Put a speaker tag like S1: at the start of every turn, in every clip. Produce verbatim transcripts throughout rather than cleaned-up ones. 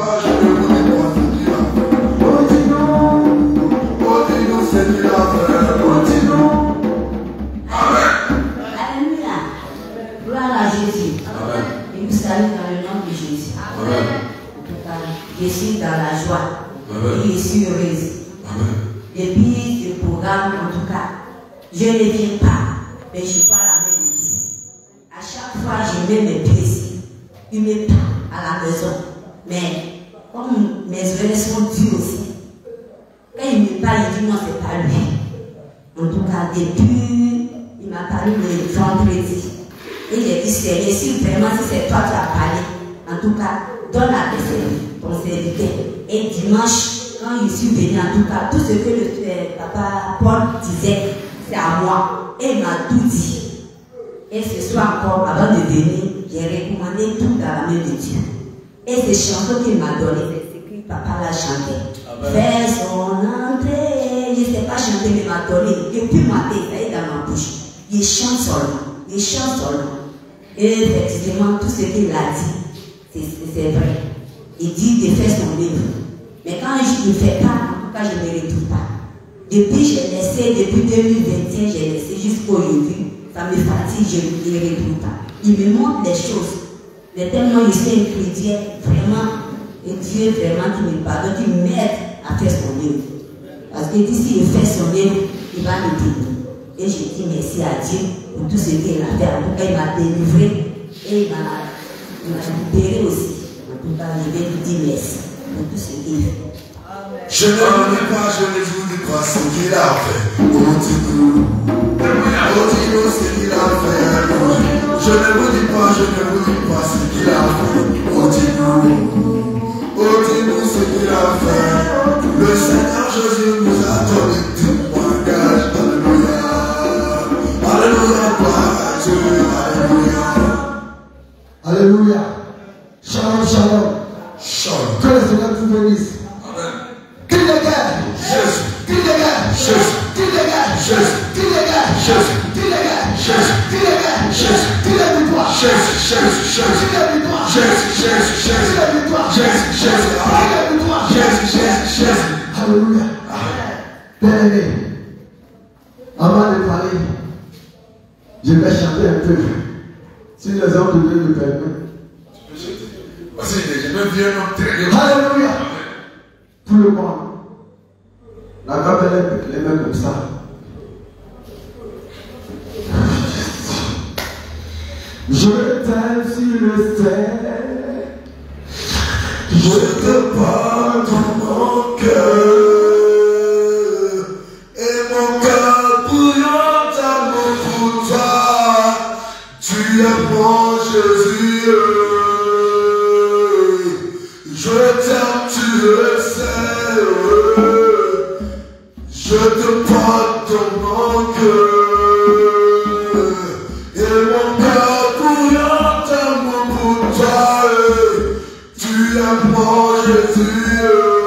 S1: pas, je ne vous dis pas ce qu'il a fait. Oh, dis-nous, oh, dis-nous ce qu'il a fait. Oh, dis-nous. Amen.
S2: Alléluia. Gloire à Jésus.
S1: Amen.
S2: Et vous salue dans le nom de Jésus.
S1: Amen.
S2: En tout cas, je suis dans la joie.
S1: Amen.
S2: Et je suis heureuse.
S1: Amen.
S2: Depuis ce programme, en tout cas, je ne viens pas, mais je vois la main de Dieu. À chaque fois, je mets mes pieds ici. Il me parle à la maison. Mais comme mes oreilles sont dures aussi, quand il me parle, il dit non, c'est pas lui. En tout cas, depuis, il m'a parlé le vendredi. Et j'ai dit, c'est si vraiment, si c'est toi qui as parlé, en tout cas, donne à ton serviteur. Et dimanche, quand je suis venu, en tout cas, tout ce que le euh, papa Paul disait, c'est à moi. Et il m'a tout dit. Et ce soir encore, avant de venir, j'ai recommandé tout dans la main de Dieu. Et ces chansons qu'il m'a données, c'est ce que papa l'a chanté. Fais son entrée. Je ne sais pas chanter, mais il m'a donné. Depuis ma tête, ça est dans ma bouche. Il chante seulement. Il chante seulement. Et effectivement, tout ce qu'il a dit, c'est vrai. Il dit de faire son livre. Mais quand je ne le fais pas, en tout cas, je ne me retrouve pas. Depuis, j'ai laissé, depuis deux mille vingt et un, j'ai laissé jusqu'aujourd'hui. Ça me fatigue, je ne le retrouve pas. Il me montre les choses. Mais tellement je suis un chrétien, vraiment, et Dieu vraiment qui me pardonne, qui m'aide à faire son livre. Parce que d'ici il fait son livre, il va me délivrer. Et je dis merci à Dieu pour tout ce qu'il a fait. En tout cas, il m'a délivré et il m'a libéré aussi. En tout cas, je vais lui dire merci pour tout ce qu'il fait.
S1: Je ne vous dis pas, je ne vous dis pas ce qu'il a fait. Oh, dis-nous, oh, dis-nous ce qu'il a fait. Je ne vous dis pas, je ne vous dis pas ce qu'il a fait. Oh, dis-nous, oh, dis-nous ce qu'il a fait. Le Seigneur Jésus nous a donné tout langage. Alléluia. Alléluia, gloire à Dieu. Alléluia.
S3: Alléluia. Shalom, shalom.
S1: Shalom.
S3: Que le Seigneur vous bénisse. Qui dégage?
S1: Jésus.
S3: Qui dégage?
S1: Jésus.
S3: Qui dégage?
S1: Jésus.
S3: Qui dégage?
S1: Jésus.
S3: Qui dégage?
S1: Jésus.
S3: Qui dégage?
S1: Jésus.
S3: Qui est victoire?
S1: Jésus. Jésus. Jésus.
S3: Qui est victoire?
S1: Jésus. Jésus.
S3: Qui
S1: Jésus.
S3: est victoire?
S1: Jésus. Jésus.
S3: Qui est victoire?
S1: Jésus. Jésus. Jésus.
S3: Alléluia. Bien-aimé, avant de parler, je vais chanter un peu. Si les hommes de Dieu me permettent.
S1: Parce que je me viens donc très bien.
S3: Alléluia. Tout le monde. La grappe elle est les mains comme ça. Je t'aime sur le ciel.
S1: Je te parle dans mon cœur. Et mon cœur bouillant d'amour pour toi. Tu es mon Jésus. Je t'aime, tu le sais. Je te porte dans mon cœur. Et mon cœur bouillant d'amour pour toi. Tu es mon Jésus.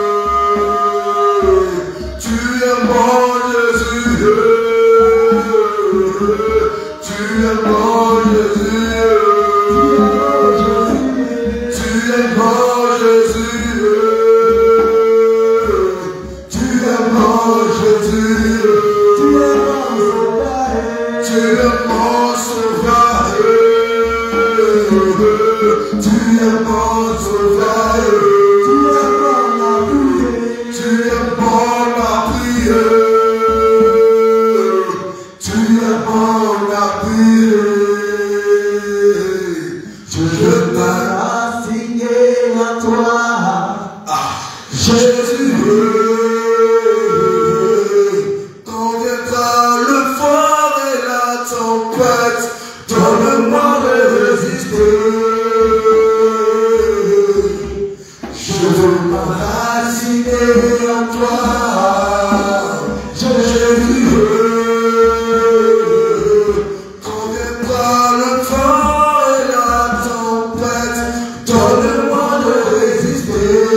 S1: Tu es mon Jésus. Tu es mon Jésus. Tu es mon Jésus. Tu es mon Jésus. Tu es mon sauveur. Tu es mon sauveur. Tu es mon appui. Tu es mon appui. Je t'ai
S3: à toi.
S1: Jésus, quand viendra le fort et la tempête, donne-moi de résister. Je veux m'enraciner en toi. Jésus, quand viendra le fort et la tempête, donne-moi de résister.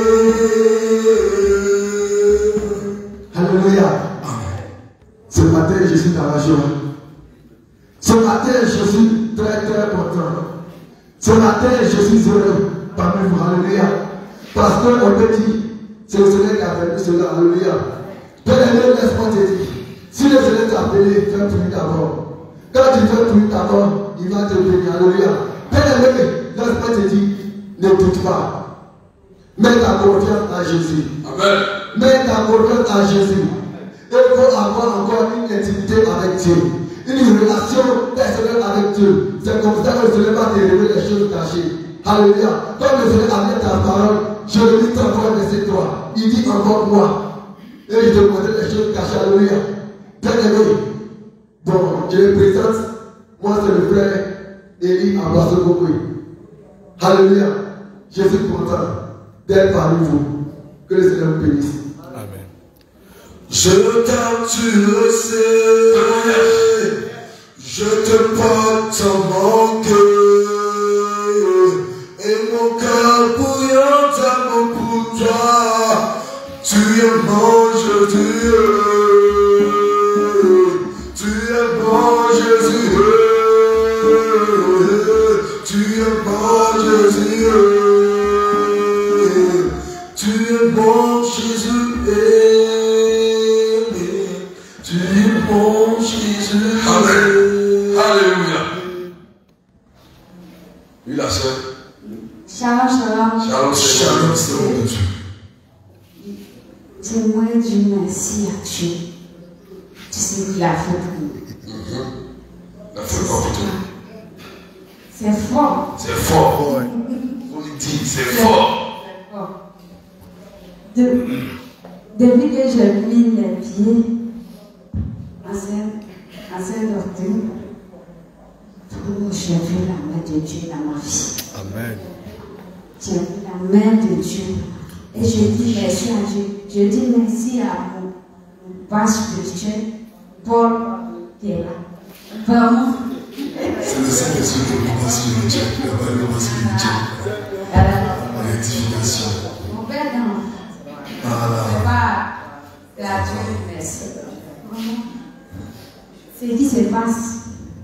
S3: Alléluia. Ce matin, je suis dans la joie. Ce matin, je suis très très content. Ce matin, je suis heureux parmi vous. Alléluia. Parce qu'on peut dire, c'est le Seigneur qui a permis cela. Alléluia. Bien-aimé, laisse-moi te dire, si le Seigneur t'a appelé, fais prier d'abord. Quand tu fais prier d'abord, il va te bénir. Alléluia. Bien-aimé, laisse-moi te dire, ne doute pas. Mets ta confiance à Jésus.
S1: Amen.
S3: Mets ta confiance à Jésus. Il faut avoir encore une intimité avec Dieu. Une relation personnelle avec Dieu. C'est comme ça que le Seigneur va te révéler les choses cachées. Alléluia. Comme le Seigneur a mis ta parole, je le dis encore verset trois. Il dit encore moi. Et je te montre les choses cachées. Alléluia. Bien aimé. Bon, je le présente. Moi, c'est le frère Élie Abbas-Gokwe. Alléluia. Je suis content d'être parmi vous. Que le Seigneur vous bénisse.
S1: Amen. Je t'aime, tu le sais. Je te porte en mon cœur. Et mon cœur bouillant d'amour pour toi. Tu es mon Jésus. Tu es mon Jésus. Tu es mon Jésus. Tu es mon Jésus. Tu es mon Jésus. Amen. Alléluia. Oui, la sœur.
S4: Shalom, shalom.
S1: Shalom, shalom, shalom de Dieu.
S4: J'aimerais dire merci à Dieu. Tu sais qu'il a fait pour nous.
S1: La foi pour toi.
S4: C'est fort.
S1: C'est fort. On lui dit, c'est fort.
S4: C'est fort. De, depuis que j'ai mis les pieds en cette doctrine, j'ai vu la main de Dieu dans ma vie.
S1: Amen.
S4: J'ai vu la main de Dieu. Et je dis merci à Dieu. Je dis merci à mon, mon père spirituel, Paul, qui est là. Vraiment.
S1: C'est le Saint-Esprit qui est le spirituel, le valeur spirituel. La rectification.
S4: Mon père, non.
S1: Voilà.
S4: Je ne vais pas la Dieu, merci. Vraiment. Ce qui se passe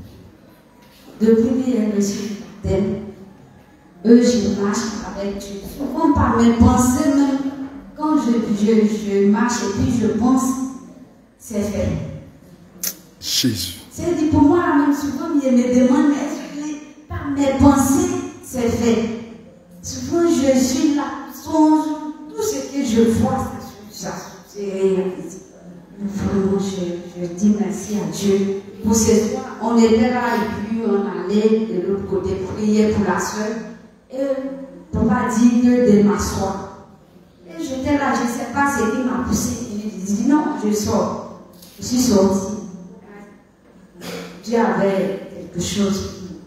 S4: depuis que j'ai reçu d'elle. Eux, je marche avec Dieu. Souvent par mes pensées même, quand je, je, je marche et puis je pense, c'est fait.
S1: Jésus.
S4: C'est dit pour moi, même souvent, il me demande, est-ce que par mes pensées, c'est fait. Souvent, je suis là, songe, tout ce que je vois, ça se réalise. Vraiment, je, je dis merci à Dieu. Pour ce soir, on était là et puis on allait de l'autre côté prier pour la soeur. Et papa dit que de m'asseoir. Et j'étais là, je ne sais pas ce qui m'a poussé. Je dis non, je sors. Je suis sortie. Dieu avait quelque chose.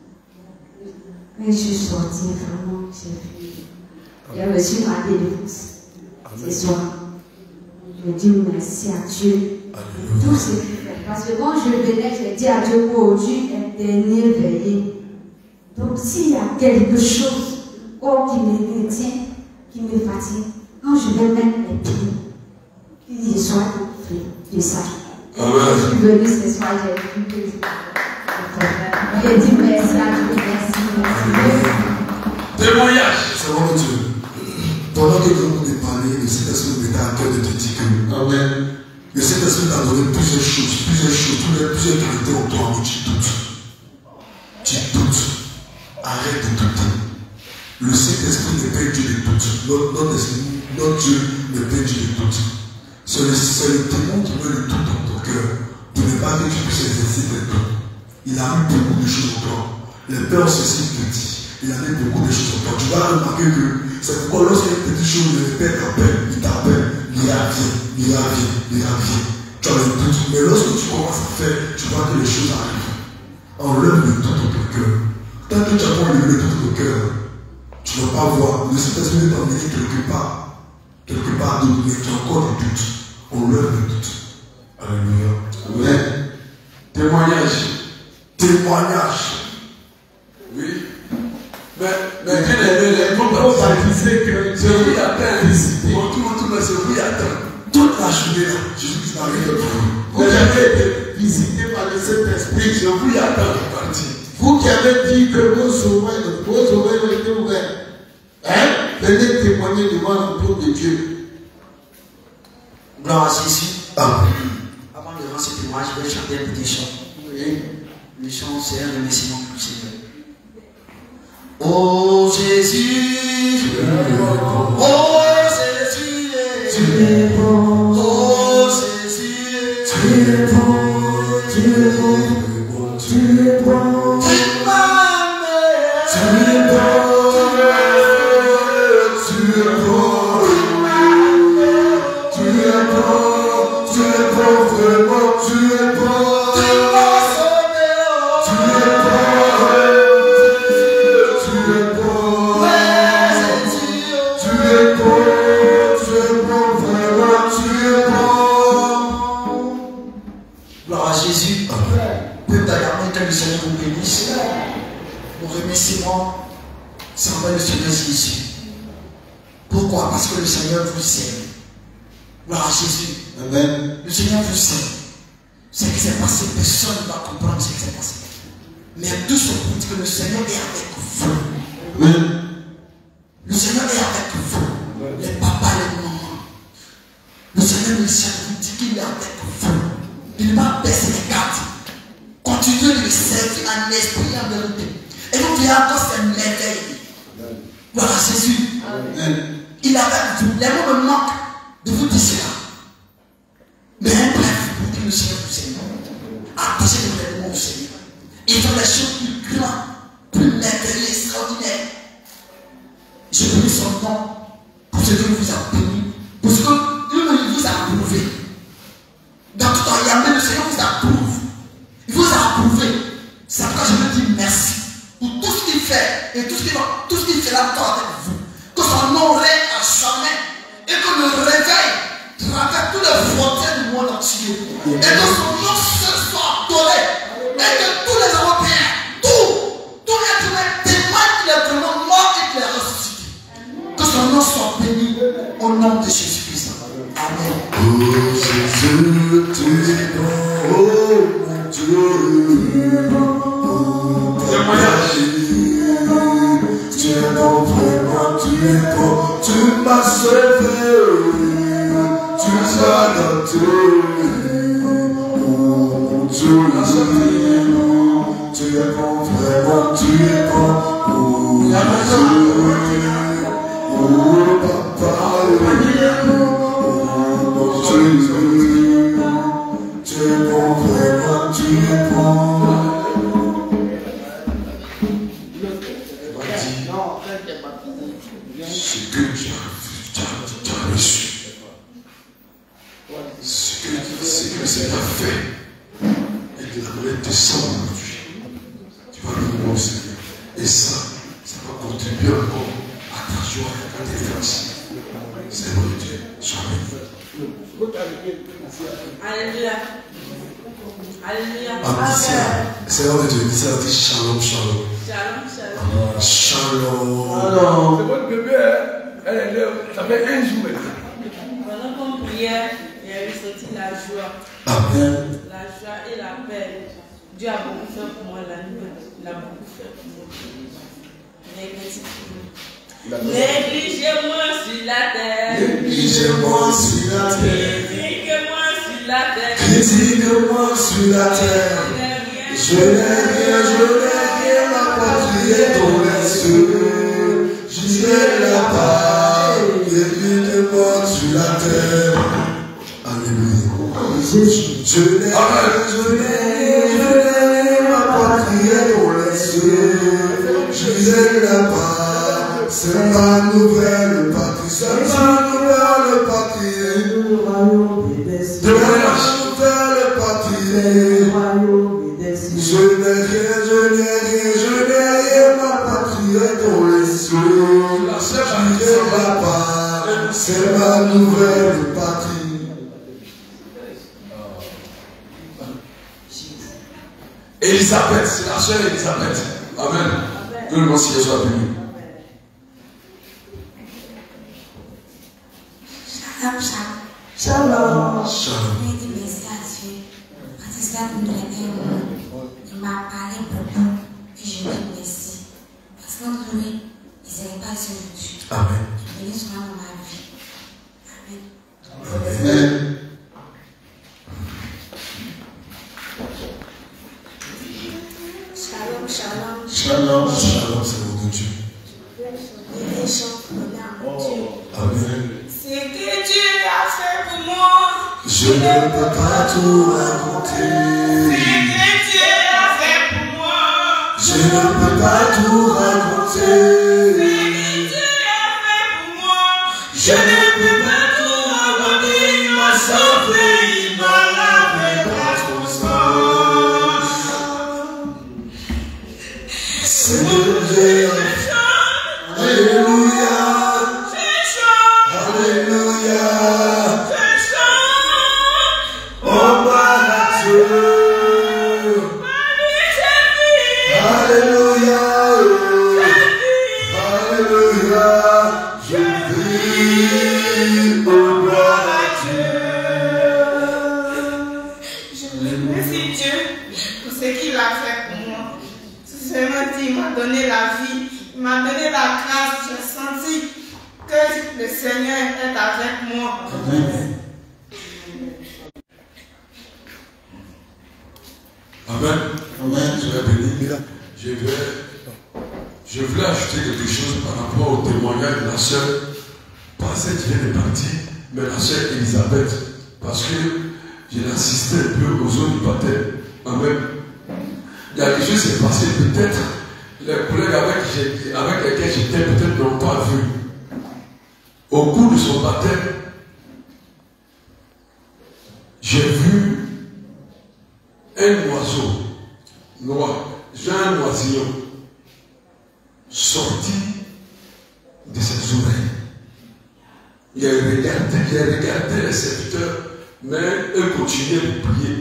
S4: Mais je suis sortie, vraiment, j'ai vu. J'ai reçu ma délivrance ce soir. Je dis merci à Dieu pour tout ce qu'il fait. Parce que quand je venais, j'ai dit à Dieu qu'aujourd'hui est dernier veillée. Donc s'il y a quelque chose corps qui me retient, qui me fatigue, quand je vais mettre les pieds, qu'il soit fait de ça. Je suis venue ce soir, j'ai vu que j'ai dit merci à Dieu, merci, merci.
S1: Témoignage. C'est bon Dieu. Pendant que vous nous parlez, le Saint-Esprit m'était à cœur de te dire que Amen. Le Saint-Esprit t'a donné plusieurs choses, plusieurs choses, plusieurs qualités en toi, mais tu doutes. Tu doutes. Arrête de douter. Le Saint-Esprit n'est pas Dieu de doute. Notre, notre, notre Dieu n'est pas Dieu de doute. C'est le, le démon qui met le doute dans ton cœur pour ne pas que tu puisses exercer tes doutes. Il a mis beaucoup de choses en toi. Les peurs, c'est ce qu'il te dit. Il a mis beaucoup de choses en toi. Tu vas remarquer que c'est pourquoi lorsqu'il y a une petite chose, le Père t'appelle, il t'appelle, il revient, il revient, il revient. Tu as le doute. Mais lorsque tu commences à faire, tu vois que les choses arrivent. Enlève le doute dans ton cœur. Tant que tu as pas enlevé le doute dans ton cœur, tu ne vas pas voir. Le Saint-Esprit est emmené quelque part. Quelque part d'autre, mais tu as encore des doutes. Enlève le doute. Alléluia. Amen. Témoignage. Témoignage. Oui. Mais, mais bien aimé, les gens baptisés que c'est oui atteint. On tourne, tourne, c'est oui atteint. Toute la journée là, Jésus n'a rien pour vous. Vous avez été visité par le Saint-Esprit, je vous attends parti. Vous qui avez dit que vos oreilles, vos oreilles ont été ouvertes. Hein?
S3: venez témoigner devant le trône de Dieu.
S5: Gloire à Jésus.
S3: Amen.
S5: Avant de rendre ce témoignage, je vais chanter un petit chant. Et le chant, c'est un remerciement pour le Seigneur. Oh Jésus, oh Jésus, tu es bon. Oh Jésus, tu es bon, tu es bon, tu es bon. Tu m'aimes, tu es bon, tu es bon, tu es bon, tu es bon, vraiment, tu es bon. Tu m'as sauvé, tu es bon. Jésus, peuple d'Agamé, que le Seigneur vous bénisse. Mon remerciement, c'est envers le Seigneur Jésus. Pourquoi? Parce que le Seigneur vous aime. Gloire à Jésus.
S3: Amen.
S5: Le Seigneur vous aime. Ce qui s'est passé, personne ne va comprendre ce qui s'est passé. Mais tout ce pour dire que le Seigneur est avec vous.
S3: Amen.
S5: Le Seigneur est avec vous. Les papas, les mamans. Le Seigneur le Seigneur vous dit qu'il est avec vous. Il va baisser les cartes. Continuez de le servir en esprit et en vérité. Et vous verrez encore ces merveilles. Voilà Jésus. Amen. Il est avec vous. Les mots me manquent de vous dire cela. Mais bref, pour dire que le Seigneur vous aime. Attachez-vous les mots au Seigneur. Il fait les choses plus grandes, plus merveilleuses, extraordinaires. Je bénis son nom pour ce qu'il vous a béni. Pour ce qu'il vous a approuvé. Dans tout temps, il y a même le Seigneur vous approuve. Il vous a approuvé. C'est pourquoi je me dis merci pour tout ce qu'il fait et tout ce qu'il va, tout ce qu'il fait là encore avec vous. Que son nom règne à jamais et que le réveil traverse tous les frontières du monde entier. Et que son nom seul soit adoré. Et que tous les Européens, tout, tous les humains témoignent qu'il est vraiment mort et qu'il est ressuscité. Que son nom soit béni au nom de Jésus-Christ. Amen.
S1: Oh Jésus, tu es bon, oh mon Dieu, tu es bon, oh tu es bon, vraiment, tu es bon, tu m'as sauvé, tu m'as adopté, oh mon Dieu, tu es bon, vraiment, tu es bon, oh mon Dieu, oh papa, tu es bon, vraiment, tu es bon. Ce que tu as reçu, ce que le Seigneur a fait, et qu'il aimerait descendre aujourd'hui, tu vas le voir au Seigneur. Et ça, ça va contribuer encore à ta joie et à tes grâces. Seigneur Dieu, jamais.
S2: Alléluia. Alléluia.
S1: Amen. Seigneur de Dieu, dis à dit shalom, shalom.
S2: Shalom, shalom.
S1: Shalom.
S3: Alors,
S6: c'est votre bébé, elle est là, ça fait un jour maintenant.
S2: Pendant qu'on priait, il y a eu sorti la joie.
S1: Amen.
S2: La joie et la paix. Dieu a beaucoup fait pour moi la nuit. Il a beaucoup fait pour moi. Négligez-moi sur la terre.
S1: Négligez-moi sur la terre.
S2: Critiquez-moi sur la terre.
S1: Critiquez-moi sur la terre. Je n'ai rien, je n'ai rien à patrie dans les cieux. Je suis là-bas. Critiquez-moi sur la terre. Alléluia. Je n'ai rien, je n'ai rien, je n'ai rien à patrie dans les cieux. Je suis là-bas. C'est ma nouvelle patrie, c'est ma nouvelle patrie, de ma nouvelle patrie. Je n'ai rien, je n'ai rien, je n'ai rien, ma patrie dans les cieux. Je suis là-bas, c'est ma nouvelle patrie.
S6: Elisabeth, c'est la sœur Elisabeth. Amen. Que le nom Seigneur soit béni.
S4: Shalom, shalom.
S3: shalom.
S1: Shalom.
S4: Je dis merci à Dieu. Parce que ça nous donne. Il m'a parlé beaucoup. Et je dis merci. Parce que lui, il ne serait pas aujourd'hui.
S1: Amen.
S3: Amen.
S7: Shalom, shalom.
S3: Shalom, shalom, c'est le nom de Dieu. Amen.
S7: Ce que Dieu a fait pour moi,
S3: Je ne peux pas tout raconter.
S7: ce que Dieu a fait pour moi,
S3: Je ne peux pas tout raconter.
S7: ce que Dieu a fait pour moi,
S3: Je ne peux pas tout raconter. Il m'a sauvé, il m'a lavé par son sang. C'est le Dieu. Alléluia. Alléluia. Oh, ma Dieu. Alléluia. Alléluia. Je vis au gloire à Dieu.
S7: Je remercie Dieu pour ce qu'il a fait pour moi. Tout seulement dit, il m'a donné la vie, il m'a donné la grâce. J'ai senti que le Seigneur est avec moi.
S3: Amen.
S6: Amen.
S3: Amen.
S6: Je vais bénir. Je vais, je voulais ajouter quelque chose par rapport au témoignage de la sœur. Pas celle qui vient de partir, mais la sœur Elisabeth. Parce que j'ai assisté un peu aux eaux du baptême. Amen. Il y a quelque chose qui s'est passé. Peut-être les collègues avec, avec lesquels j'étais peut-être n'ont pas vu. Au cours de son baptême, j'ai vu un oiseau noir, j'ai un oisillon sorti de ses oreilles. Il a regardé, il a regardé les serviteurs, mais eux continuaient de prier.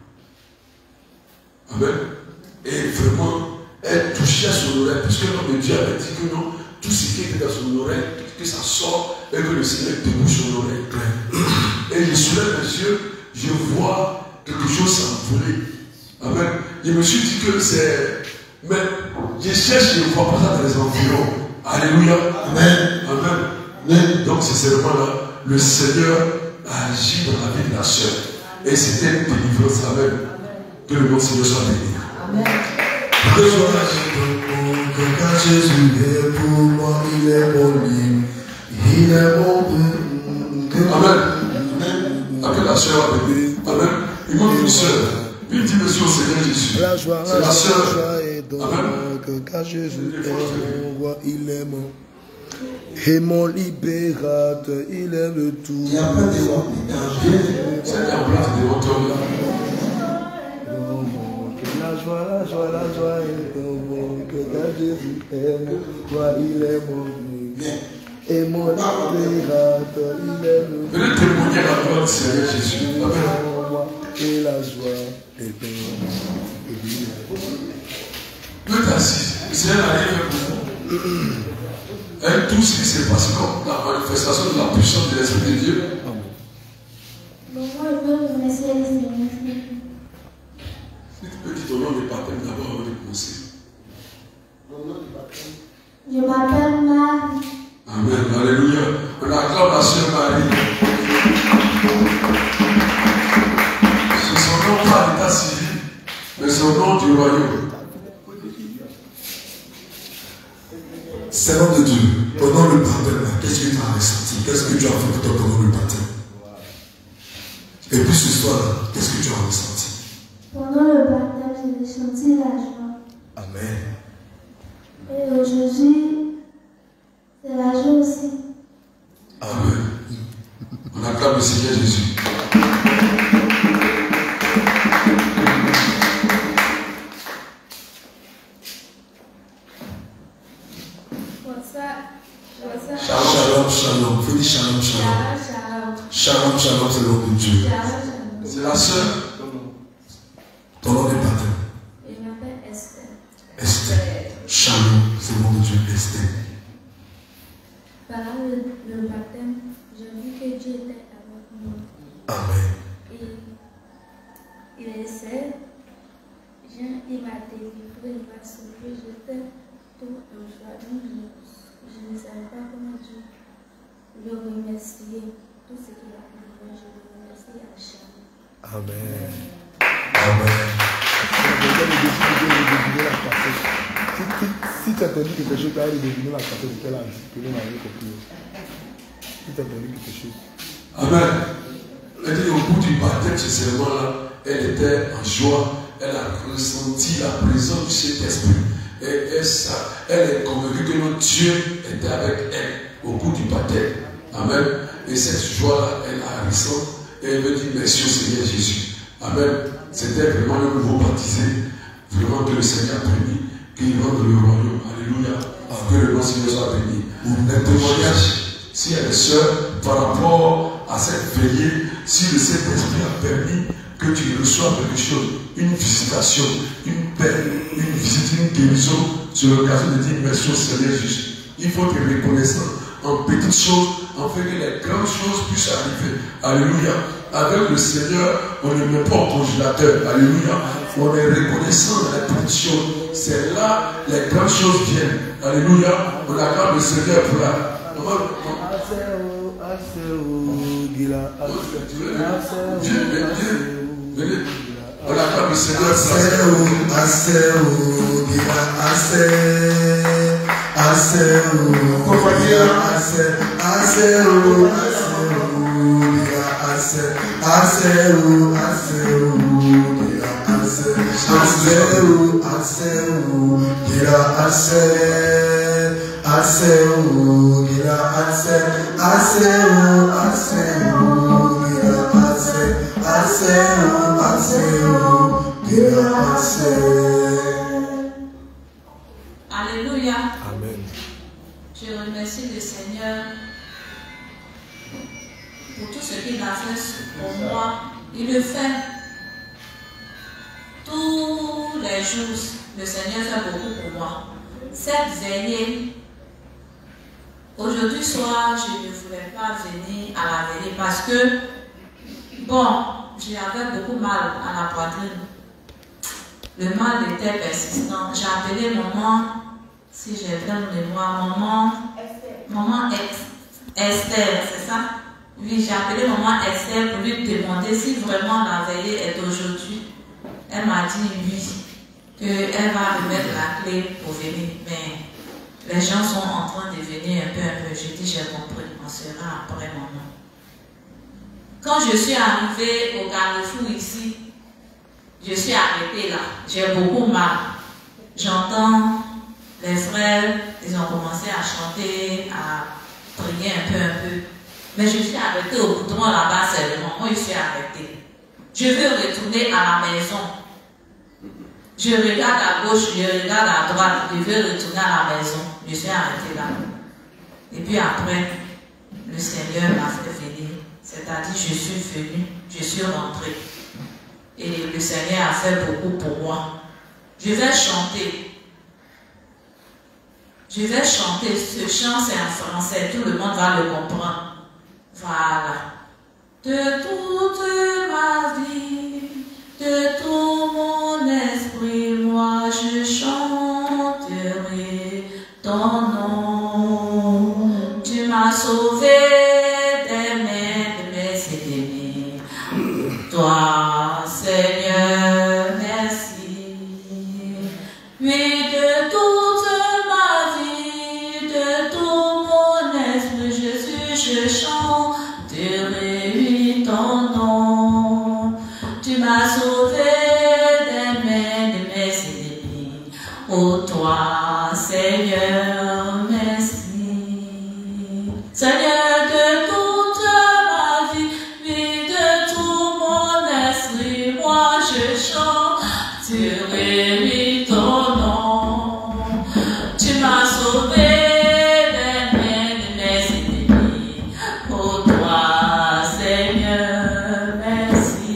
S6: Amen. Et vraiment, elle touchait son oreille, parce que l'homme de Dieu avait dit que non, tout ce qui était dans son oreille, que ça sort et que le Seigneur débouche son oreille claire. Et je soulève les yeux, je vois quelque chose s'envoler. Amen. Je me suis dit que c'est. Mais je cherche, je ne vois pas ça dans les environs. Alléluia.
S3: Amen.
S6: Amen.
S3: Amen.
S6: Donc c'est seulement là, le Seigneur a agi dans la vie de la sœur. Et c'était une délivrance. Amen. Que le nom de Seigneur soit béni.
S2: Amen.
S3: Quand Jésus est pour moi, il est mon lit. Il est mon Dieu.
S6: Amen. Après la sœur a béni. Amen. Il manque une sœur. Il dit monsieur au Seigneur Jésus.
S8: La joie,
S6: c'est la sœur.
S8: est donc
S6: Amen.
S8: que quand Jésus est mon roi, il est mon. Et mon libérateur, il est le tout.
S3: Il n'y a pas de roi.
S6: C'est un plat devant toi.
S8: La joie, la joie, la joie est dans mon que quand Jésus est mon roi, il est mon Dieu. Et mon libérateur, il est le tout.
S6: Venez témoigner la gloire du Seigneur Jésus. Amen.
S8: Et la joie est dans mon.
S6: Peut assis. Le Seigneur n'a rien fait pour vous. Et tout ce qui s'est passé comme la manifestation de la puissance de l'Esprit de Dieu.
S9: Bon, moi, je veux remercier le Seigneur.
S6: Si tu peux dire ton nom de baptême d'abord avant de commencer.
S9: Je m'appelle Marie.
S6: Amen. Alléluia. On acclame la sœur Marie. C'est son nom pas à l'état civil, mais son nom du royaume.
S3: Seigneur de Dieu, pendant le baptême, qu'est-ce que tu as ressenti? Qu'est-ce que tu as fait pour toi pendant le baptême? Et puis ce soir, qu'est-ce que tu as ressenti?
S9: Pendant le baptême, j'ai ressenti la joie.
S3: Amen.
S9: Et aujourd'hui, c'est la joie aussi.
S6: Amen. On acclame le Seigneur Jésus.
S3: Shalom, shalom. Faut dire shalom, shalom. Shalom, shalom, c'est le nom de Dieu.
S6: C'est la sœur.
S3: Ton nom de baptême.
S9: Je m'appelle Esther.
S3: Esther. Shalom, c'est le nom de Dieu, Esther.
S9: Pendant le, le baptême, j'ai vu que Dieu était avec moi.
S3: Amen.
S9: Et il essaie, il m'a délivré, il m'a sauvé. J'étais tout en joie. Donc je, je ne savais pas comment Dieu le remercier. tout ce qu'il a fait pour moi. Je le remercie à jamais.
S8: Amen.
S6: Amen.
S8: Si, si tu as entendu quelque chose, tu as deviné la personne de quelle âge que l'on avait compris. Si tu as entendu quelque chose.
S6: Amen. Elle dit au bout du baptême, ce serment-là, elle était en joie. Elle a ressenti la présence du Saint-Esprit. Et elle, ça, elle est convaincue que notre Dieu était avec elle au bout du baptême. Amen. Et cette joie-là, elle a ressenti. Et elle me dit merci au Seigneur Jésus. Amen. C'était vraiment le nouveau baptisé. Vraiment que le Seigneur a béni. Qu'il rentre le royaume. Alléluia. Que le nom du Seigneur soit béni. Un témoignage, si elle est sœur, par rapport à cette veillée, si le Saint-Esprit a permis que tu reçoives quelque chose, une visitation, une paix, une visite, une guérison, c'est l'occasion de dire merci au Seigneur Jésus. Il faut être reconnaissant en petites choses, en fait que les grandes choses puissent arriver. Alléluia. Avec le Seigneur, on ne met pas au congélateur. Alléluia. On est reconnaissant dans les petites choses. C'est là les grandes choses viennent. Alléluia. On acclame le Seigneur pour la. Venez. On acclame le Seigneur pour la.
S2: Alléluia.
S8: Amen.
S2: Je remercie le Seigneur pour tout ce qu'il a fait pour moi. Il le fait tous les jours. Le Seigneur fait beaucoup pour moi. Cette veillée, aujourd'hui soir, je ne voulais pas venir à la veillée parce que, bon, j'avais beaucoup mal à la poitrine. Le mal était persistant. J'ai appelé maman, si j'ai bien mémoire, maman, maman Esther, c'est ça? Oui, j'ai appelé maman Esther pour lui demander si vraiment la veillée est aujourd'hui. Elle m'a dit oui, qu'elle va remettre la clé pour venir. Mais les gens sont en train de venir un peu, un peu. J'ai dit, j'ai compris, on sera après maman. Quand je suis arrivée au Carrefour ici, je suis arrêtée là. J'ai beaucoup mal. J'entends les frères, ils ont commencé à chanter, à prier un peu, un peu. Mais je suis arrêtée au boudron là-bas seulement. Moi, je suis arrêtée. Je veux retourner à la maison. Je regarde à gauche, je regarde à droite. Je veux retourner à la maison. Je suis arrêtée là. Et puis après, le Seigneur m'a fait venir. C'est-à-dire, je suis venue, je suis rentrée. Et le Seigneur a fait beaucoup pour moi. Je vais chanter. Je vais chanter. Ce chant, c'est en français. Tout le monde va le comprendre. Voilà. De toute ma vie, de tout mon esprit, moi je chanterai ton nom. Tu m'as sauvé des mains de mes ennemis. Toi, Seigneur, merci. Oui, de toute ma vie, de tout mon esprit, Jésus, je chanterai ton nom. Tu m'as sauvé des mains de mes ennemis. Oh toi, Seigneur, merci. Seigneur, de toute ma vie, oui, de tout mon esprit, moi je chanterai ton nom. Tu m'as sauvé des mains de mes ennemis. Oh toi, Seigneur, merci.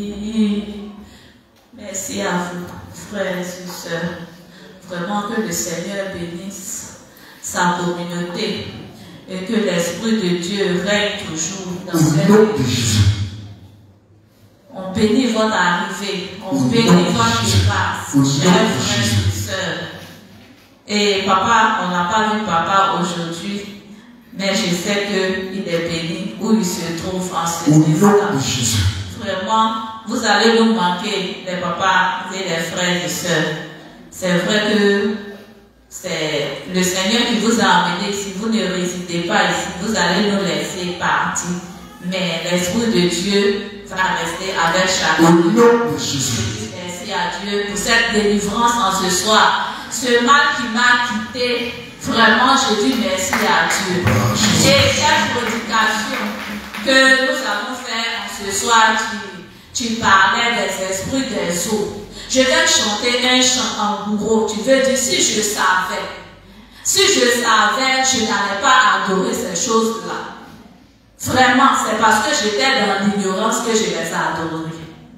S2: Merci à vous, frères et sœurs. Vraiment que le Seigneur bénisse sa communauté et que l'Esprit de Dieu règne toujours dans cette vie. On bénit votre arrivée, on bénit votre départ, chers frères et sœurs. Et papa, on n'a pas vu papa aujourd'hui, mais je sais qu'il est béni où il se trouve.
S1: nom de Jésus.
S10: Vraiment, vous allez nous manquer, les papas et les frères et sœurs. C'est vrai que c'est le Seigneur qui vous a amené. Si vous ne résidez pas ici, vous allez nous laisser partir. Mais l'Esprit de Dieu va rester avec chacun.
S1: Au nom de Jésus.
S10: Merci à Dieu pour cette délivrance en ce soir. Ce mal qui m'a quitté, vraiment, je dis merci à Dieu. Et cette prédication que nous avons faite en ce soir, tu, tu parlais des esprits des eaux. Je vais chanter un chant en bourreau. Tu veux dire, si je savais, si je savais, je n'allais pas adorer ces choses-là. Vraiment, c'est parce que j'étais dans l'ignorance que je les ai adorées.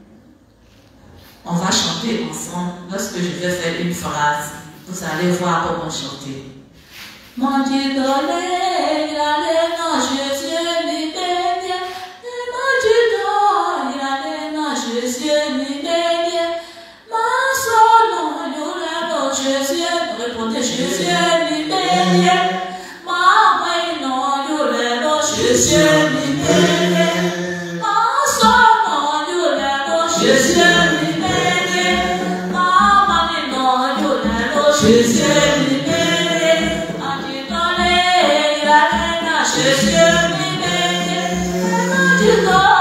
S10: On va chanter ensemble. Lorsque je vais faire une phrase, vous allez voir comment chanter. Mon Dieu donné, il allait dans Jésus, mi béni. Mon Dieu donné, il allait dans Jésus, mi béni. Ma soeur, non, il allait dans Jésus, répondez Jésus, mi béni. Ma mère, non, il allait dans Jésus, mi béni. Ma soeur, non, il allait dans Jésus, mi béni. Ma mère, non, il allait dans Jésus, mi béni. Jésus, mi béni, Jésus,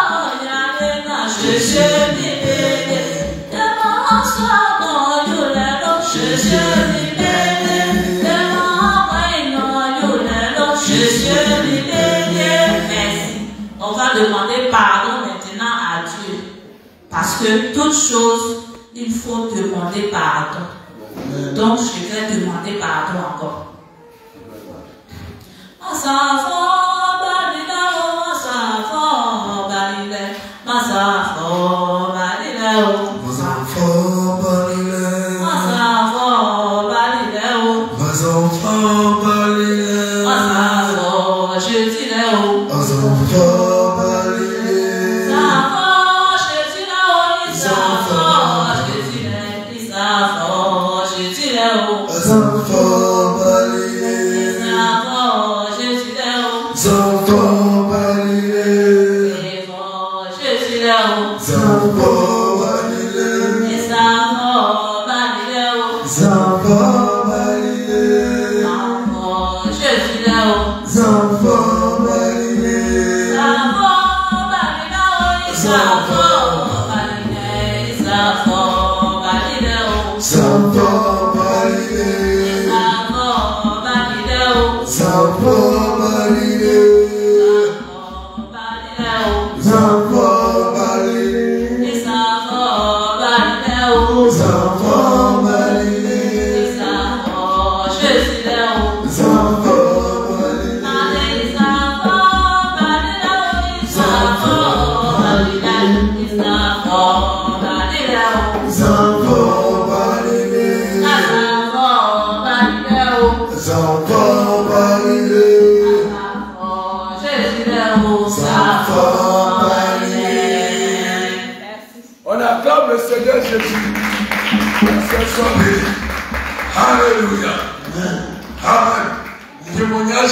S10: mi béni, ma soeur, non, you let Jésus, mi béni, ma mère, non, you let Jésus, mi béni. Merci. On va demander pardon maintenant à Dieu. Parce que toute chose, il faut demander pardon. Donc, je vais demander pardon encore. Masafo balila o masafo balile masafo balile o
S1: masafo balile
S10: masafo balile o
S1: masafo balile
S10: masafo je tire o
S1: masafo balile
S10: masafo je tire o masafo je tire masafo je tire o
S1: masafo balile Zanfo balile, Zanfo balile, Zanfo balile, Zanfo balile, Zanfo balile, Zanfo balile.
S6: On acclame le Seigneur Jésus. Alléluia. Amen. Témoignage.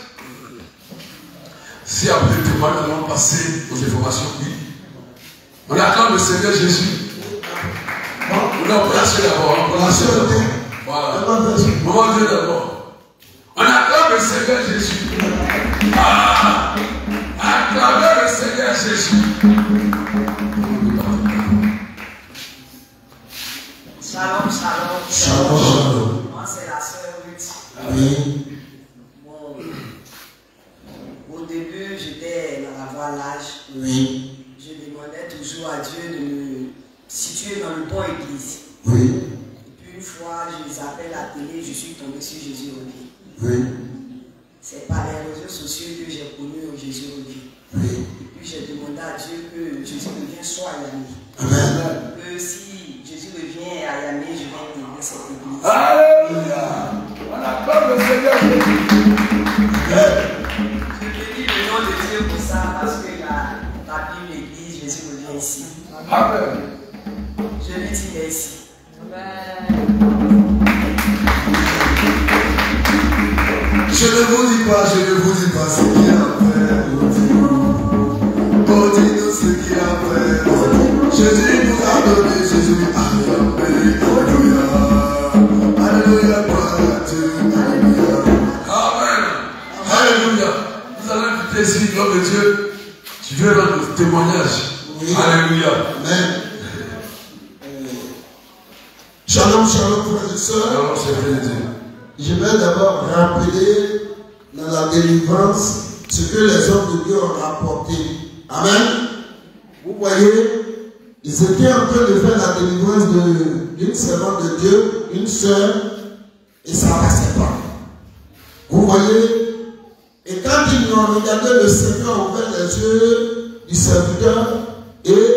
S6: Si après le témoignage, nous allons passer aux informations, oui. On acclame le Seigneur Jésus. On a placé d'abord. On a placé d'abord. Voilà. Moment Dieu d'abord. On acclame le Seigneur Jésus. Ah! Acclamez le Seigneur Jésus.
S2: Shalom, shalom.
S1: Shalom, shalom.
S2: Moi, c'est la sœur Ruth.
S1: Amen.
S2: Bon, au début, j'étais dans la voie l'âge.
S1: Oui.
S2: Je demandais toujours à Dieu de me situer dans le bon église.
S1: Oui.
S2: Et puis une fois, je les appelle à la télé, je suis tombé sur Jésus Revient.
S1: Oui.
S2: C'est par les réseaux sociaux que j'ai connu Jésus Revient.
S1: Oui.
S2: Et puis j'ai demandé à Dieu que Jésus Revient soit à Yamé.
S1: Amen.
S2: Que si Jésus revient à Yamé, je vais intégrer cette église.
S6: Alléluia. On acclame le Seigneur Jésus.
S2: Je bénis le nom de Dieu pour ça parce que la, la Bible église, Jésus revient ici.
S6: Amen.
S2: Je lui dis merci.
S1: Je ne vous dis pas, je ne vous dis pas ce qu'il a fait. Oh Dieu.
S6: tu es ici, l'homme de Dieu, tu veux rendre témoignage. Oui. Alléluia.
S1: Amen. Shalom, shalom, frères et sœurs. Je vais d'abord rappeler dans la délivrance ce que les hommes de Dieu ont rapporté. Amen. Vous voyez, ils étaient en train de faire la délivrance d'une servante de Dieu, une sœur, et ça ne passait pas. Vous voyez, et quand ils ont regardé, le Seigneur a ouvert les yeux du serviteur et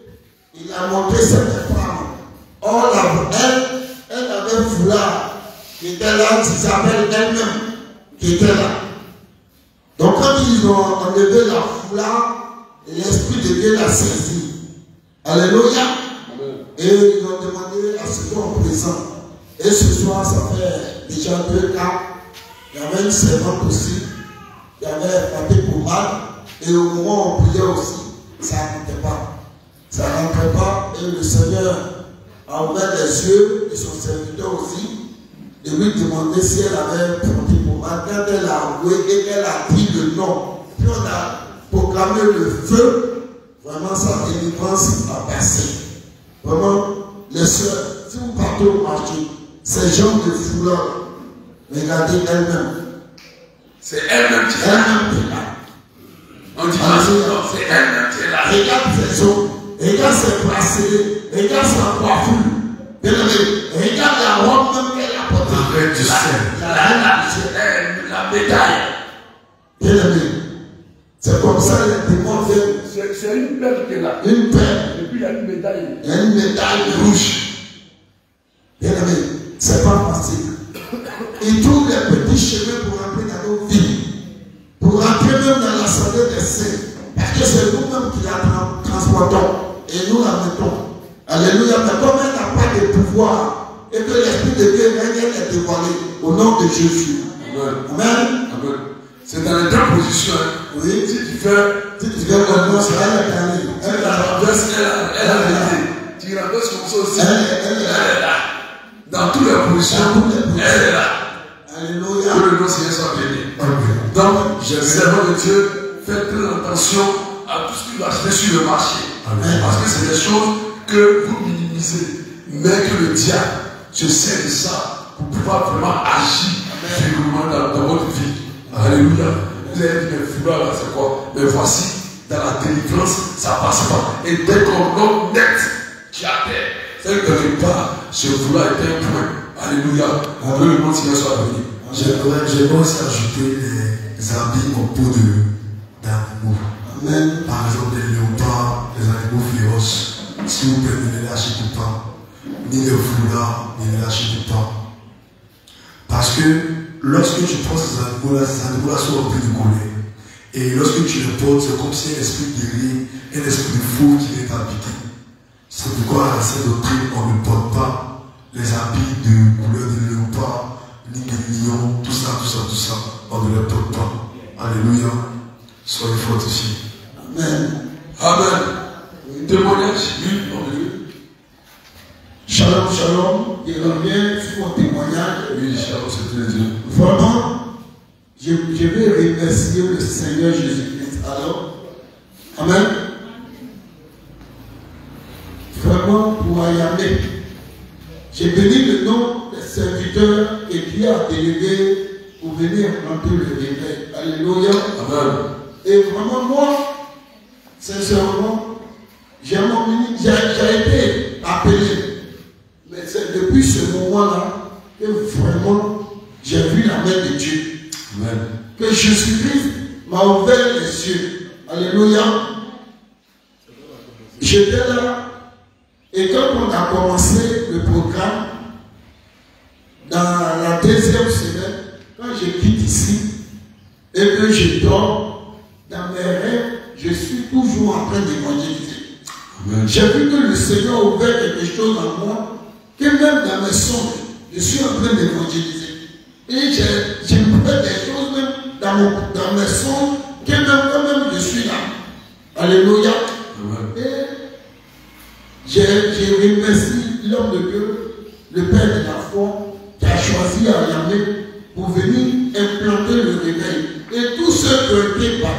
S1: il a montré cette femme. Or, elle, elle avait un foulard qui était là, Isabelle elle-même, qui était là. Donc, quand ils ont enlevé la foulard, l'Esprit de Dieu l'a saisi. Alléluia. Et ils ont demandé à ce qu'on présente. Et ce soir, ça fait déjà deux cas. Il y avait une servante aussi. Il y avait frappé pour mal. Et au moment où on priait aussi, ça ne rentrait pas. Ça ne rentrait pas. Et le Seigneur a ouvert les yeux de son serviteur aussi. Et lui demander si elle avait frappé pour mal. Quand elle a avoué et qu'elle a dit le nom, puis on a proclamé le feu, vraiment sa délivrance a passé. Vraiment, les soeurs, si vous partez au marché, ces gens de foulard, regardez elle-même.
S6: C'est elle-même qui est là.
S1: Elle-même là.
S6: On dit pas non, c'est elle-même qui est là.
S1: Regarde ses os, regarde ses bracelets, regarde sa coiffure. Bien aimé, regarde la robe même qu'elle a portée.
S6: Arrête du ciel.
S1: La, la, la, la, la médaille. Bien aimé, c'est comme ça les démons viennent.
S6: C'est une perle qui est là.
S1: Une perle.
S6: Et puis il y a une médaille.
S1: Il y a une médaille rouge. Bien aimé, c'est pas facile. Il trouve les petits chemins pour rentrer dans nos vies. Pour rentrer même dans l'assemblée des saints. Parce que c'est nous-mêmes qui la transportons. Et nous la mettons. Alléluia. Mais comme elle n'a pas de pouvoir, et que l'Esprit de Dieu vient est dévoilé au nom de Jésus.
S6: Amen.
S1: Amen.
S6: Amen. C'est dans les deux positions. Hein.
S1: Oui.
S6: Si tu fais,
S1: si tu fais comme moi, c'est elle qui
S6: elle a renversé, elle a arrêté. Tu renverses comme ça aussi.
S1: Elle, elle,
S6: elle est là. Dans toutes les positions, elle est là.
S1: Alléluia.
S6: Que le nom Seigneur soit béni. Donc, servant de Dieu, faites très attention à tout ce que vous achetez sur le marché. Amen. Parce que c'est des choses que vous minimisez. Mais que le diable se sert de ça pour pouvoir vraiment agir figurément dans, dans votre vie. Alléluia. Vous avez dit, mais foulards là, c'est quoi? Mais voici, dans la délivrance, ça passe pas. Et dès qu'on note net qui a terre, c'est quelque part, ce foulard était un point. Alléluia. Que le nom de Seigneur soit béni.
S3: J'aimerais aussi ajouter les habits en peau d'animaux.
S1: Amen.
S3: Par exemple, les léopards, les animaux féroces. Si vous plaît, ne les lâchez pas. Ni les foulards, ne les lâchez pas. Parce que lorsque tu prends ces animaux-là, ces animaux-là sont remplis de colère. Et lorsque tu les portes, c'est comme si un esprit de rire, un esprit de fou qui vient t'habiter. C'est pourquoi à cette doctrine, on ne porte pas les habits de couleur de léopard, ni de lion, tout ça, tout ça, tout ça. On ne les porte pas. Alléluia. Soyez fortifiés.
S1: Amen.
S6: Amen. Témoignage, oui, non, Dieu.
S1: Shalom, shalom. Je reviens sur mon témoignage.
S6: Oui, shalom, c'est très Dieu.
S1: Vraiment, je, je vais remercier le Seigneur Jésus-Christ. Alors, amen. Vraiment, pour Ayamé, j'ai béni le nom des serviteurs que Dieu a délégués pour venir remplir le réveil. Alléluia.
S6: Amen.
S1: Et vraiment, moi, sincèrement, j'ai été appelé. Mais c'est depuis ce moment-là que vraiment j'ai vu la main de Dieu.
S6: Amen.
S1: Que Jésus-Christ m'a ouvert les yeux. Alléluia. J'étais là. Et quand on a commencé le programme, dans la deuxième semaine, quand je quitte ici et que je dors, dans mes rêves, je suis toujours en train d'évangéliser. J'ai vu que le Seigneur a ouvert quelque chose en moi, que même dans mes songes, je suis en train d'évangéliser. Et j'ai fais des choses même dans, mon, dans mes songes, que même quand même je suis là. Alléluia. Et j'ai remercié l'homme de Dieu, le Père de la foi, qui a choisi Ayamé pour venir implanter le réveil. Et tous ceux qui ont été baptisés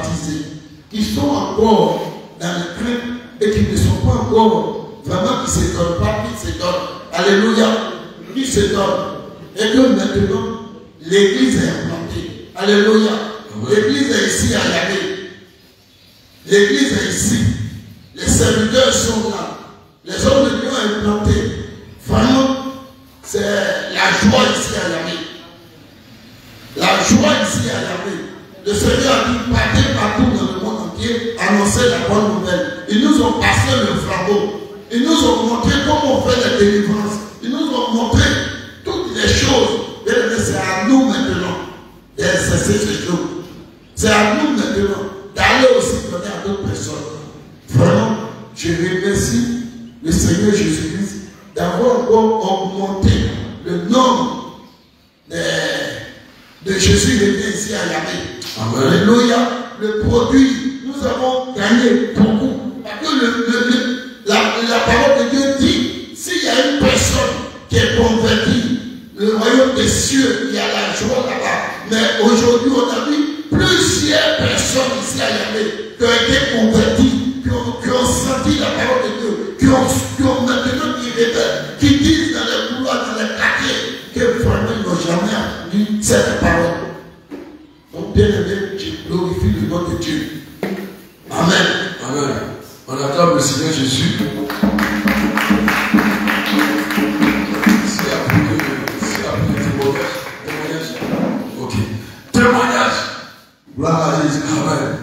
S5: baptisés, qui sont encore dans le crainte et qui ne sont pas encore vraiment, qui ne se donnent pas, qui se donnent. Alléluia, qui se donnent. Et que maintenant, l'église est implantée. Alléluia. L'église est ici à Yahvé. L'église est ici. Les serviteurs sont là. Les hommes de Dieu sont implantés. Vraiment, c'est la joie ici à Yahvé. La joie ici à Yahvé. Le Seigneur a dit, partez partout dans le monde entier, annoncer la bonne nouvelle. Ils nous ont passé le flambeau. Ils nous ont montré comment on fait la délivrance. Ils nous ont montré toutes les choses. Et c'est à nous maintenant d'exercer ces choses. C'est à nous maintenant d'aller aussi donner à d'autres personnes. Vraiment, je remercie le Seigneur Jésus-Christ d'avoir encore augmenté le nombre de, de Jésus venu ici à Yahvé. Alléluia. Le produit, nous avons gagné beaucoup. Parce que le, le, le, la, la parole de Dieu dit, s'il y a une personne qui est convertie, le royaume des cieux, il y a la joie là-bas. Mais aujourd'hui, on a vu plusieurs personnes ici à Yahvé qui ont été converties, qui ont, qui ont senti la parole de Dieu, qui ont, qui ont maintenant qui révèlent, qui disent dans les couloirs, dans les quartiers, que vraiment ils n'ont jamais entendu cette parole. Donc, bien aimé, je glorifie le nom de Dieu. Amen.
S6: Amen. On acclame le Seigneur Jésus. C'est appliqué, c'est appliqué témoignage. Ok. Témoignage.
S3: Gloire à Jésus.
S6: Amen.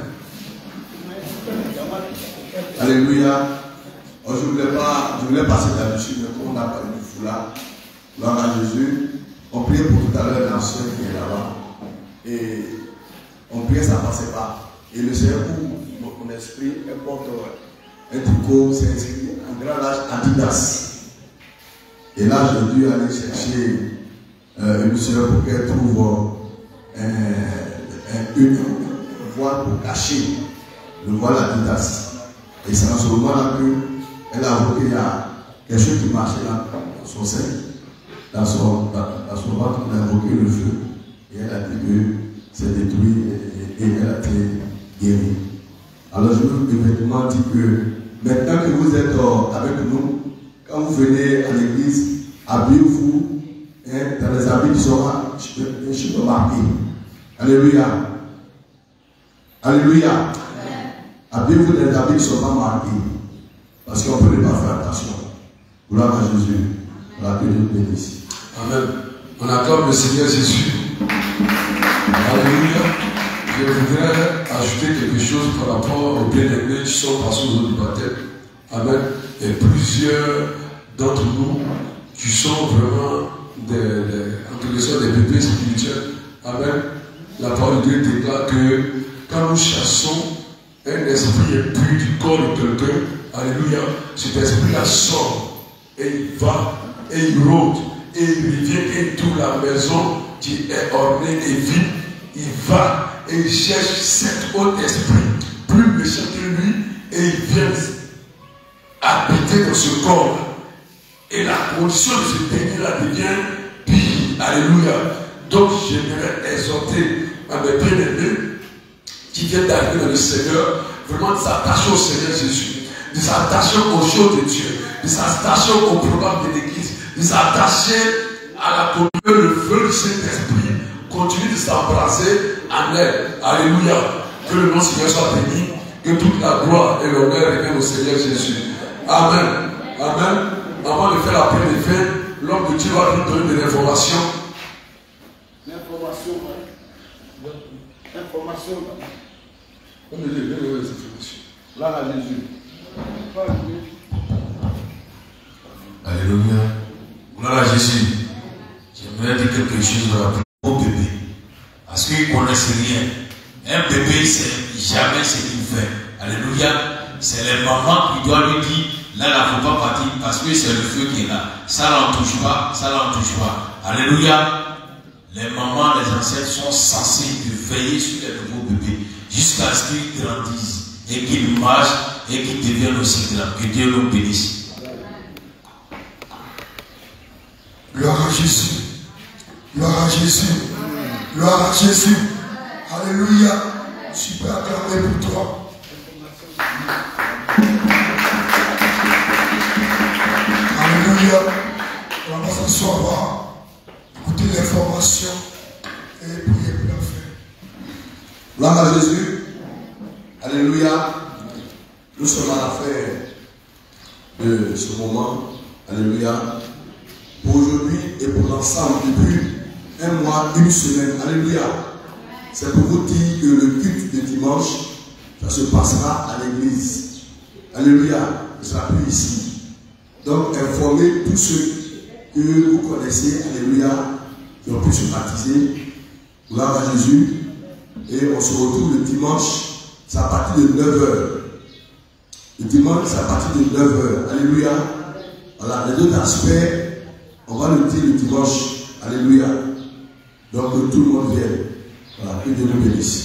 S3: Alléluia. Oh, je ne voulais pas, je voulais passer là-dessus, mais comme on a parlé du foulard, gloire à Jésus. On priait pour tout à l'heure l'ancien qui est là-bas. Et on priait, ça ne passait pas. Et le Seigneur, pour mon esprit, importe un tricot, c'est inscrit en grand âge Adidas. Et là, j'ai dû aller chercher euh, une soeur pour qu'elle trouve euh, un, une voile pour cacher le voile Adidas. Et c'est dans ce moment-là qu'elle a vu qu'il y a quelque chose qui marchait là, dans son sein, dans son, dans, dans son ventre, on a invoqué le feu. Et elle a dit que c'est détruit et, et, et elle a été guérie. Alors je veux effectivement dire que maintenant que vous êtes euh, avec nous, quand vous venez à l'église, habillez-vous hein, dans les habits qui seront cheveux marqués. Alléluia. Alléluia. Habillez-vous dans les habits qui ne sont pas marqués. Parce qu'on ne peut pas faire attention. Gloire à Jésus. Voilà que Dieu bénisse.
S6: Amen. On acclame le Seigneur Jésus. Alléluia. Je voudrais ajouter quelque chose par rapport aux bien-aimés qui sont passés au jour du baptême. Amen. Et plusieurs d'entre nous qui sont vraiment des, des, en quelque sorte des bébés spirituels. Amen. La parole de Dieu déclare que quand nous chassons un esprit impur du corps de quelqu'un, alléluia, cet esprit-là sort et il va et il rôde et il revient et il trouve la maison qui est ornée et vide. Il va et il cherche cet autre esprit plus méchant que lui et il vient habiter dans ce corps. Et la condition de ce dernier-là devient pire. Alléluia. Donc j'aimerais exhorter à mes bien-aimés qui viennent d'arriver dans le Seigneur, vraiment de s'attacher au Seigneur Jésus, de s'attacher aux choses de Dieu, de s'attacher au programme de l'Église, de s'attacher à la communion, le feu du Saint-Esprit, continue de s'embraser en elle. Alléluia. Que le nom du Seigneur soit béni, que toute la gloire et l'honneur reviennent au Seigneur Jésus. Amen. Amen. Avant de faire la prière de fin, l'homme de Dieu va nous donner des informations.
S5: L'information, l'information.
S6: On me dit, oui, oui, informations.
S3: Gloire à Jésus.
S11: Alléluia. Gloire à Jésus. J'aimerais dire quelque chose au bébé. Parce qu'ils ne connaissent rien. Un bébé, c'est jamais ce qu'il fait. Alléluia. C'est les mamans qui doivent lui dire, là, il ne faut pas partir parce que c'est le feu qui est là. Ça n'en touche pas, ça n'en touche pas. Alléluia. Les mamans, les ancêtres sont censés veiller sur les nouveaux bébés jusqu'à ce qu'ils grandissent et qu'ils marchent et qu'ils deviennent aussi grands. Que Dieu nous bénisse.
S1: Gloire à Jésus. Gloire à Jésus. Gloire à Jésus. Alléluia. Je suis prêt à clamer pour toi. Alléluia. On va s'asseoir, écouter l'information et prier pour la fin.
S3: Gloire à Jésus. Alléluia. Nous sommes à la fin de ce moment. Alléluia. Pour aujourd'hui et pour l'ensemble depuis un mois, une semaine. Alléluia. C'est pour vous dire que le culte de dimanche, ça se passera à l'église. Alléluia. Ce sera plus ici. Donc informez tous ceux que vous connaissez. Alléluia. Qui ont pu se baptiser. Gloire à Jésus. Et on se retrouve le dimanche. C'est à partir de neuf heures. Le dimanche, c'est à partir de neuf heures. Alléluia. Voilà, les deux aspects, on va le dire le dimanche. Alléluia. Donc que tout le monde vienne. Voilà, que Dieu nous bénisse.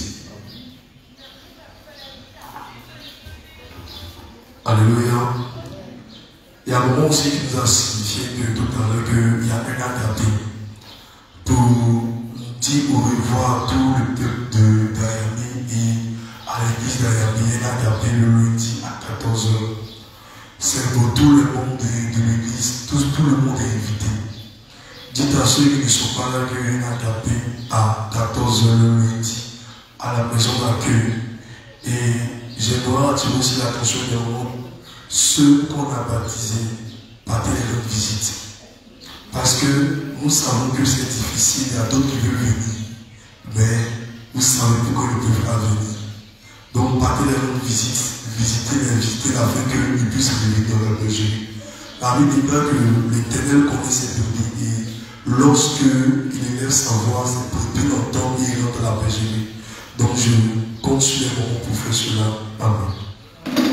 S6: Alléluia. Il y a un moment aussi qui nous a signifié que tout à l'heure qu'il y a un agapé pour dire au revoir tout le peuple de Dayami et à l'église Dayami, un agapé le lundi à quatorze heures. C'est pour tout le monde de, de l'église, tout, tout le monde est invité. Dites à ceux qui ne sont pas là qu'il y a un agapé à quatorze heures le lundi à la maison d'accueil. Et j'aimerais attirer aussi l'attention des gens, ceux qu'on a baptisés, partez les leur visite. Parce que nous savons que c'est difficile, il y a d'autres qui veulent venir, mais vous savez pourquoi ils ne peuvent pas venir. Donc partez les leur visite, visitez les visitez afin qu'ils puissent venir dans leur bergerie. La Bible dit que l'Éternel connaît ses brebis et lorsqu'il les laisse savoir, ses brebis l'entendent et ils rentrent dans la bergerie. Donc je compte sur les moments pour faire cela. Amen.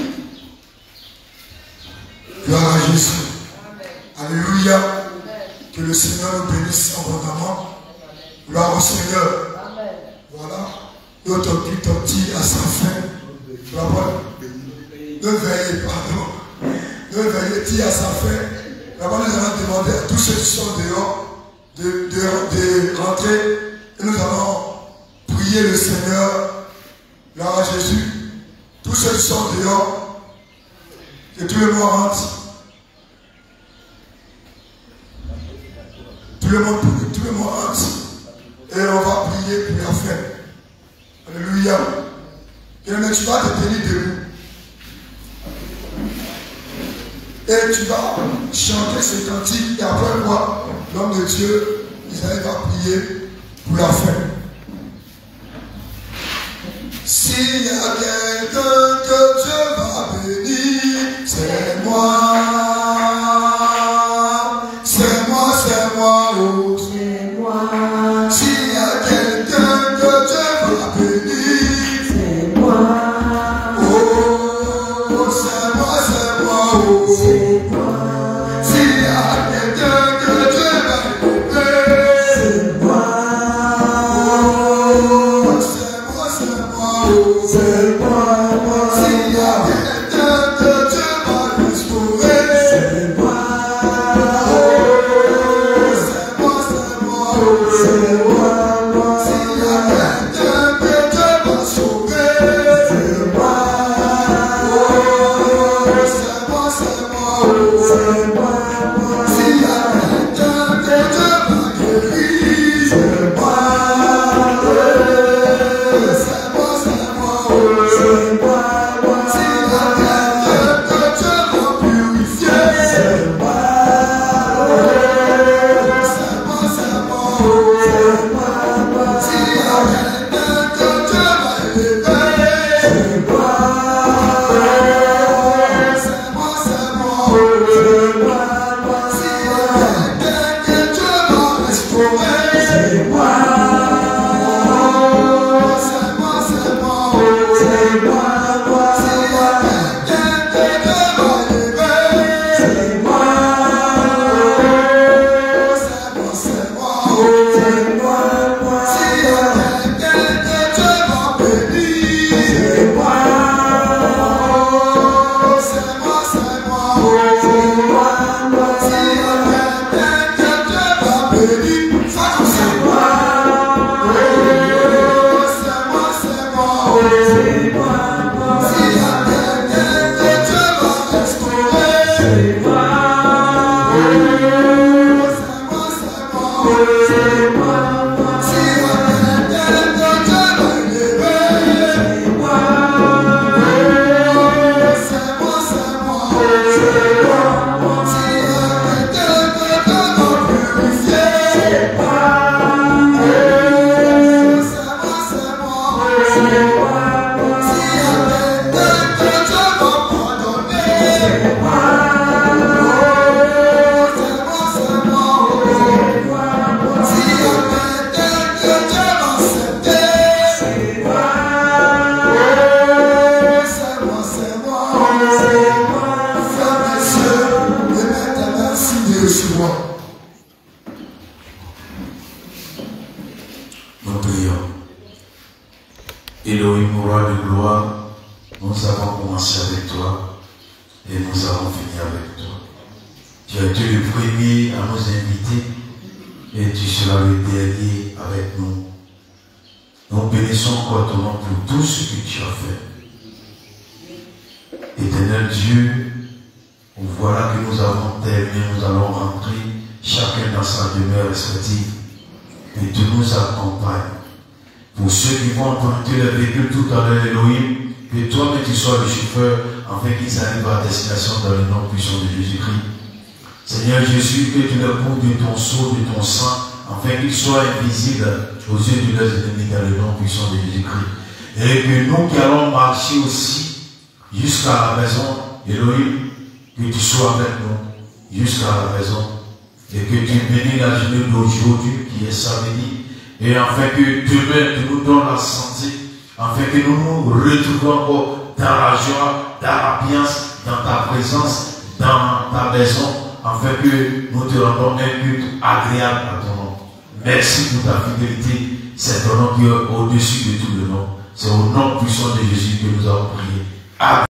S1: Gloire à Jésus. Alléluia. Que le Seigneur nous bénisse abondamment. Gloire au Seigneur. Voilà. Notre culte tire à sa fin. Gloire. Ne veillez, pardon. Ne veillez, tire à sa fin. Là-bas, nous allons demander à tous ceux qui sont dehors de, de, de rentrer. Et nous allons prier le Seigneur. Gloire à Jésus. Tous ceux qui sont dehors, que tout le monde rentre. Tout le monde, tout le monde rentre. Et on va prier pour la fin. Alléluia. Et tu vas te tenir debout. Et tu vas chanter ce cantique. Et après moi, l'homme de Dieu, Isaïe va prier pour la fin. S'il y a quelqu'un que Dieu va bénir, c'est moi. C'est moi, c'est moi, oh. C'est moi. S'il y a quelqu'un que Dieu va bénir, c'est moi. Oh, c'est moi, c'est moi, oh. C'est moi. S'il y a quelqu'un que Dieu va bénir, c'est moi. Oh, c'est moi, c'est moi, oh. C'est moi. S'il y a quelqu'un que Dieu va restaurer, c'est moi. C'est moi.
S11: gloire, nous avons commencé avec toi et nous avons fini avec toi. Tu as été le premier à nous inviter et tu seras le dernier avec nous. Nous bénissons encore ton nom pour tout ce que tu as fait. Éternel Dieu, voilà que nous avons terminé, nous allons rentrer chacun dans sa demeure respective. Et tu nous accompagnes. Pour ceux qui vont emprunter le véhicule tout à l'heure, Elohim, que toi-même tu sois le chauffeur, afin qu'ils arrivent à destination dans le nom puissant de Jésus-Christ. Seigneur Jésus, que tu leur couvres de ton sceau, de ton sang, afin qu'ils soient invisibles aux yeux de leurs ennemis dans le nom puissant de Jésus-Christ. Et que nous qui allons marcher aussi jusqu'à la maison, Elohim, que tu sois avec nous jusqu'à la maison. Et que tu bénis la journée d'aujourd'hui qui est samedi. Et afin que demain tu nous donnes la santé. Afin que nous nous retrouvions encore dans la joie, dans l'ambiance, dans ta présence, dans ta maison. Afin que nous te rendons un culte agréable à ton nom. Merci pour ta fidélité. C'est ton nom qui est au-dessus de tout le nom. C'est au nom puissant de Jésus que nous avons prié. Amen.